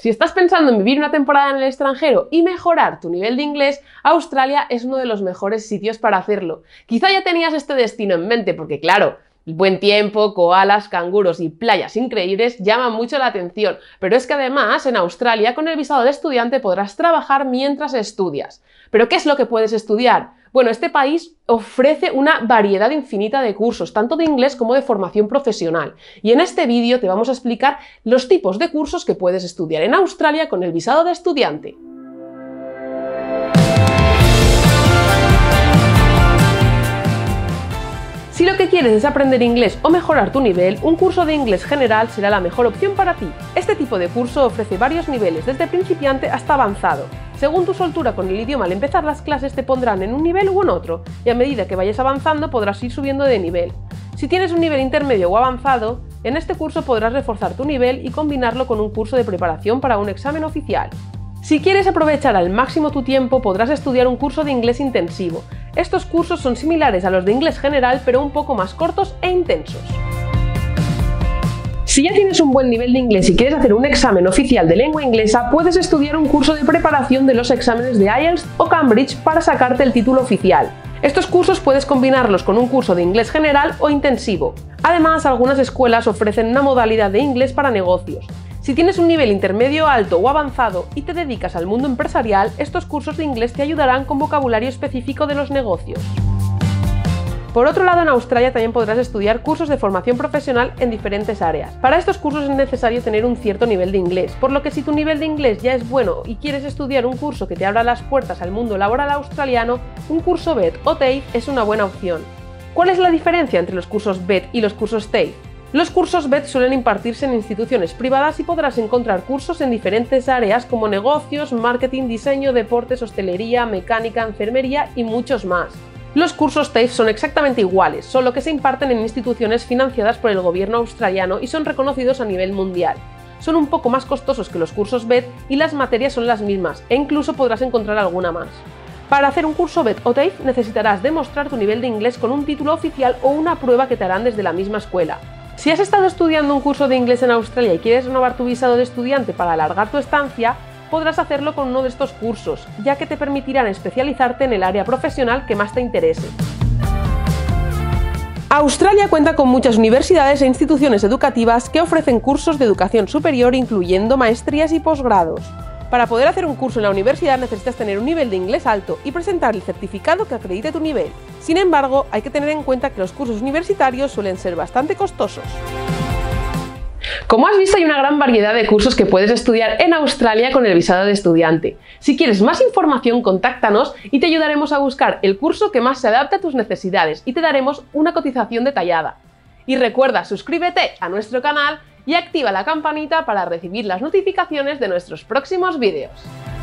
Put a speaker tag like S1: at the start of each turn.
S1: Si estás pensando en vivir una temporada en el extranjero y mejorar tu nivel de inglés, Australia es uno de los mejores sitios para hacerlo. Quizá ya tenías este destino en mente porque, claro, el buen tiempo, koalas, canguros y playas increíbles llaman mucho la atención, pero es que además en Australia con el visado de estudiante podrás trabajar mientras estudias. ¿Pero qué es lo que puedes estudiar? Bueno, este país ofrece una variedad infinita de cursos, tanto de inglés como de formación profesional. Y en este vídeo te vamos a explicar los tipos de cursos que puedes estudiar en Australia con el visado de estudiante. Si lo que quieres es aprender inglés o mejorar tu nivel, un curso de inglés general será la mejor opción para ti. Este tipo de curso ofrece varios niveles, desde principiante hasta avanzado. Según tu soltura con el idioma al empezar las clases te pondrán en un nivel u en otro, y a medida que vayas avanzando podrás ir subiendo de nivel. Si tienes un nivel intermedio o avanzado, en este curso podrás reforzar tu nivel y combinarlo con un curso de preparación para un examen oficial. Si quieres aprovechar al máximo tu tiempo, podrás estudiar un curso de inglés intensivo. Estos cursos son similares a los de inglés general, pero un poco más cortos e intensos. Si ya tienes un buen nivel de inglés y quieres hacer un examen oficial de lengua inglesa, puedes estudiar un curso de preparación de los exámenes de IELTS o Cambridge para sacarte el título oficial. Estos cursos puedes combinarlos con un curso de inglés general o intensivo. Además, algunas escuelas ofrecen una modalidad de inglés para negocios. Si tienes un nivel intermedio, alto o avanzado y te dedicas al mundo empresarial, estos cursos de inglés te ayudarán con vocabulario específico de los negocios. Por otro lado, en Australia también podrás estudiar cursos de formación profesional en diferentes áreas. Para estos cursos es necesario tener un cierto nivel de inglés, por lo que si tu nivel de inglés ya es bueno y quieres estudiar un curso que te abra las puertas al mundo laboral australiano, un curso BETT o TAFE es una buena opción. ¿Cuál es la diferencia entre los cursos BETT y los cursos TAFE? Los cursos BETT suelen impartirse en instituciones privadas y podrás encontrar cursos en diferentes áreas como negocios, marketing, diseño, deportes, hostelería, mecánica, enfermería y muchos más. Los cursos TAFE son exactamente iguales, solo que se imparten en instituciones financiadas por el gobierno australiano y son reconocidos a nivel mundial. Son un poco más costosos que los cursos BETT y las materias son las mismas, e incluso podrás encontrar alguna más. Para hacer un curso BETT o TAFE necesitarás demostrar tu nivel de inglés con un título oficial o una prueba que te harán desde la misma escuela. Si has estado estudiando un curso de inglés en Australia y quieres renovar tu visado de estudiante para alargar tu estancia, podrás hacerlo con uno de estos cursos, ya que te permitirán especializarte en el área profesional que más te interese. Australia cuenta con muchas universidades e instituciones educativas que ofrecen cursos de educación superior, incluyendo maestrías y posgrados. Para poder hacer un curso en la universidad necesitas tener un nivel de inglés alto y presentar el certificado que acredite tu nivel. Sin embargo, hay que tener en cuenta que los cursos universitarios suelen ser bastante costosos. Como has visto, hay una gran variedad de cursos que puedes estudiar en Australia con el visado de estudiante. Si quieres más información, contáctanos y te ayudaremos a buscar el curso que más se adapte a tus necesidades y te daremos una cotización detallada. Y recuerda, suscríbete a nuestro canal y activa la campanita para recibir las notificaciones de nuestros próximos vídeos.